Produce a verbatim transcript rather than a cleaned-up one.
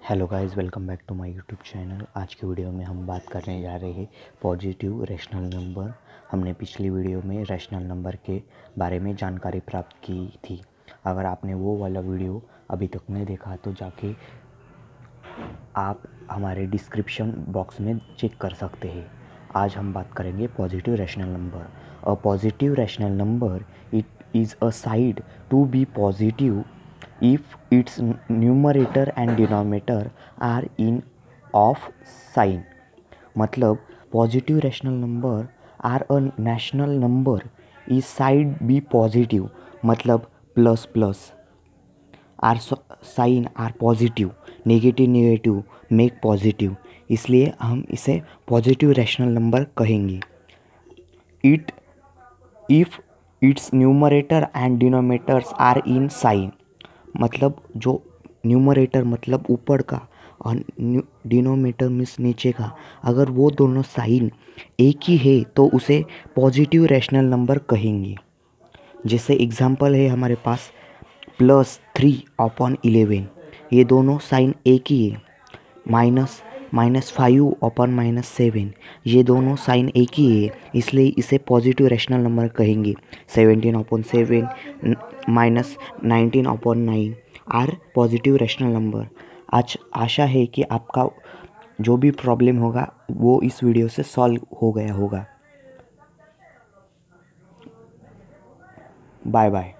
Hello guys, welcome back to my YouTube channel. आज के video में हम बात करने जा रहे हैं पॉजिटिव रैशनल नंबर। हमने पिछली वीडियो में रैशनल नंबर के बारे में जानकारी प्राप्त की थी। अगर आपने वो वाला वीडियो अभी तक नहीं देखा तो जाके आप हमारे डिस्क्रिप्शन बॉक्स में चेक कर सकते हैं। आज हम बात करेंगे positive rational number. A positive rational number it is a said to be positive if its numerator and denominator are in off sign। मतलब positive rational number are a rational number is said be positive, मतलब plus plus are sign are positive, negative negative make positive, इसलिए हम इसे positive rational number कहेंगे। It if its numerator and denominators are in sign, मतलब जो numerator मतलब ऊपर का और डिनोमिनेटर मीन्स नीचे का, अगर वो दोनों साइन एक ही है तो उसे पॉजिटिव रैशनल नंबर कहेंगे। जैसे एग्जांपल है हमारे पास प्लस थ्री अपॉन इलेवन, ये दोनों साइन एक ही है। Minus minus five upon minus seven, ये दोनों साइन एक ही है, इसलिए इसे पॉजिटिव रैशनल नंबर कहेंगे। Seventeen upon seven minus nineteen upon nine are positive rational number. आज आशा है कि आपका जो भी प्रॉब्लम होगा वो इस वीडियो से सॉल्व हो गया होगा। Bye bye.